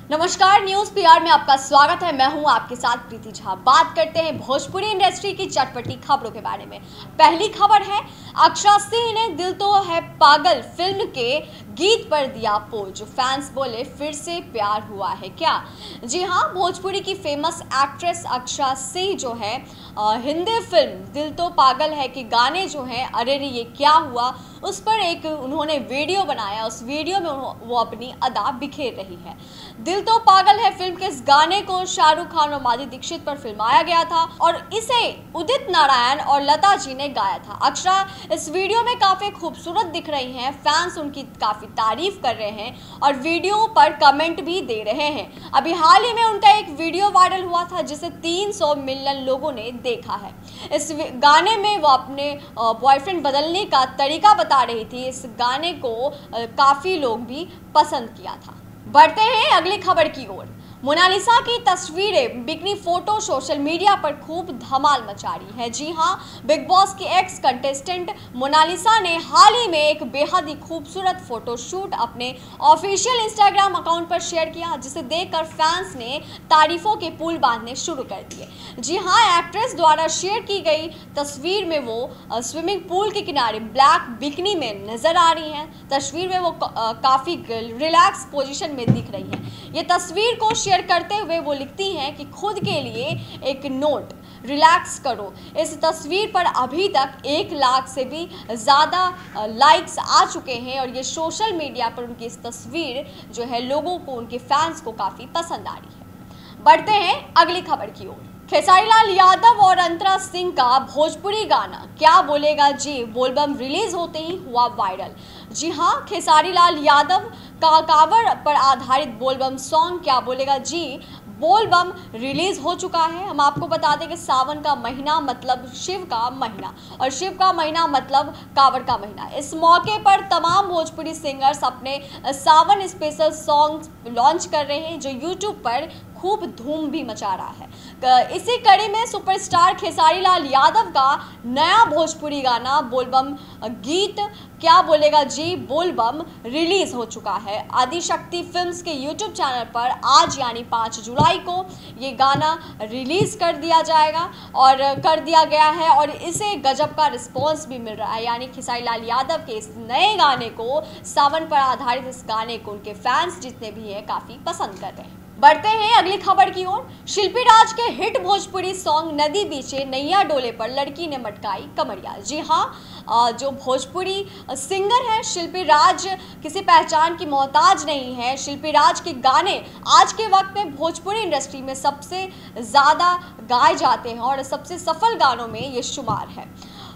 नमस्कार, news PR में आपका स्वागत है। मैं हूं आपके साथ प्रीति झा। बात करते हैं भोजपुरी इंडस्ट्री की चटपटी खबरों के बारे में। पहली खबर है, अक्षरा सिंह ने दिल तो है पागल फिल्म के गीत पर दिया पोज। फैंस बोले फिर से प्यार हुआ है क्या। जी हां, भोजपुरी की फेमस एक्ट्रेस अक्षरा सिंह जो है हिंदी फिल्म दिल तो पागल है के गाने जो हैं अरे रे ये क्या हुआ, उस पर एक उन्होंने वीडियो बनाया। उस वीडियो में वो अपनी अदा बिखेर रही है। दिल तो पागल है फिल्म के इस गाने को शाहरुख खान और माधुरी दीक्षित पर फिल्माया गया था और इसे उदित नारायण और लता जी ने गाया था। अक्षरा इस वीडियो में काफी खूबसूरत दिख रही हैं। फैंस उनकी काफी तारीफ कर रहे हैं और वीडियो पर कमेंट भी दे रहे हैं। अभी हाल ही में उनका एक वीडियो वायरल हुआ था जिसे 300 मिलियन लोगों ने देखा है। इस गाने में वो अपने बॉयफ्रेंड बदलने का तरीका बता रही थी। इस गाने को काफी लोग भी पसंद किया था। बढ़ते हैं अगली खबर की ओर। मोनालिसा की तस्वीरें बिकनी फोटो सोशल मीडिया पर खूब धमाल मचा रही है। जी हां, बिग बॉस की एक्स कंटेस्टेंट मोनालिसा ने हाल ही में एक बेहद ही खूबसूरत फोटो शूट अपने ऑफिशियल इंस्टाग्राम अकाउंट पर शेयर किया, जिसे देखकर फैंस ने तारीफों के पुल बांधने शुरू कर दिए। जी हां, एक्ट्रेस द्वारा शेयर की गई तस्वीर में वो स्विमिंग पूल के किनारे ब्लैक बिकनी में नजर आ रही हैं। तस्वीर में वो काफी रिलैक्स पोजीशन में दिख रही है। ये तस्वीर को शेयर करते हुए वो लिखती हैं कि खुद के लिए एक नोट, रिलैक्स करो। इस तस्वीर पर अभी तक 1 लाख से भी ज़्यादा लाइक्स आ चुके हैं और ये सोशल मीडिया पर उनकी इस तस्वीर जो है लोगों को, उनके फैंस को काफ़ी पसंद आ रही है। बढ़ते हैं अगली खबर की ओर। खेसारी लाल यादव और अंतरा सिंह का भोजपुरी गाना क्या बोलेगा जी बोलबम रिलीज होते ही हुआ वायरल। जी हां, खेसारी लाल यादव का कांवड़ पर आधारित बोलबम सॉन्ग क्या बोलेगा जी बोलबम रिलीज हो चुका है। हम आपको बता दें कि सावन का महीना मतलब शिव का महीना और शिव का महीना मतलब कांवड़ का महीना। इस मौके पर तमाम भोजपुरी सिंगर्स अपने सावन स्पेशल सॉन्ग लॉन्च कर रहे हैं जो यूट्यूब पर खूब धूम भी मचा रहा है। इसी कड़ी में सुपरस्टार खेसारी लाल यादव का नया भोजपुरी गाना बोलबम गीत क्या बोलेगा जी बोलबम रिलीज हो चुका है। आदिशक्ति फिल्म्स के यूट्यूब चैनल पर आज यानी 5 जुलाई को ये गाना रिलीज कर दिया जाएगा और कर दिया गया है और इसे गजब का रिस्पॉन्स भी मिल रहा है। यानी खेसारी लाल यादव के इस नए गाने को, सावन पर आधारित इस गाने को उनके फैंस जितने भी हैं काफ़ी पसंद कर रहे हैं। बढ़ते हैं अगली खबर की ओर। शिल्पी राज के हिट भोजपुरी सॉन्ग नदी बीचे नैया डोले पर लड़की ने मटकाई कमरिया। जी हाँ, जो भोजपुरी सिंगर है शिल्पी राज किसी पहचान की मोहताज नहीं है। शिल्पी राज के गाने आज के वक्त में भोजपुरी इंडस्ट्री में सबसे ज़्यादा गाए जाते हैं और सबसे सफल गानों में ये शुमार है।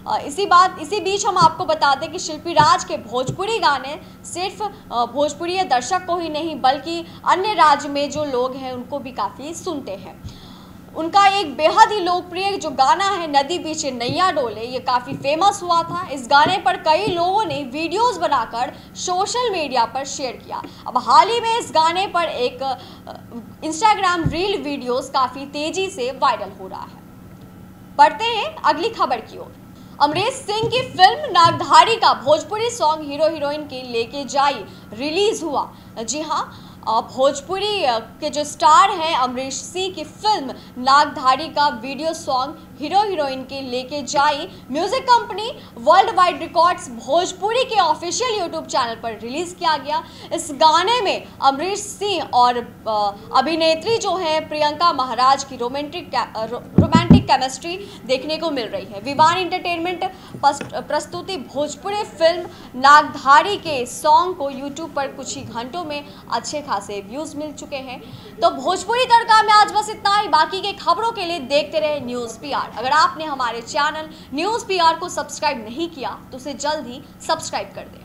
इसी बीच हम आपको बता दें कि शिल्पी राज के भोजपुरी गाने सिर्फ भोजपुरी दर्शक को ही नहीं बल्कि अन्य राज्य में जो लोग हैं उनको भी काफ़ी सुनते हैं। उनका एक बेहद ही लोकप्रिय जो गाना है नदी बीचे नैया डोले, ये काफ़ी फेमस हुआ था। इस गाने पर कई लोगों ने वीडियोस बनाकर सोशल मीडिया पर शेयर किया। अब हाल ही में इस गाने पर एक इंस्टाग्राम रील वीडियोस काफ़ी तेज़ी से वायरल हो रहा है। बढ़ते हैं अगली खबर की ओर। अमरीश सिंह की फिल्म नागधारी का भोजपुरी सॉन्ग हीरो हीरोइन के लेके जाई रिलीज हुआ। जी हाँ, भोजपुरी के जो स्टार हैं अमरीश सिंह की फिल्म नागधारी का वीडियो सॉन्ग हीरो हीरोइन के लेके जाई music company world wide records Bhojpuri के ऑफिशियल यूट्यूब चैनल पर रिलीज किया गया। इस गाने में अमरीश सिंह और अभिनेत्री जो है प्रियंका महाराज की रोमांटिक केमिस्ट्री देखने को मिल रही है। विवान एंटरटेनमेंट प्रस्तुति भोजपुरी फिल्म नागधारी के सॉन्ग को यूट्यूब पर कुछ ही घंटों में अच्छे खासे व्यूज मिल चुके हैं। तो भोजपुरी तड़का में आज बस इतना ही। बाकी के खबरों के लिए देखते रहे न्यूज़ पीआर। अगर आपने हमारे चैनल न्यूज़ पीआर को सब्सक्राइब नहीं किया तो उसे जल्द ही सब्सक्राइब कर दें।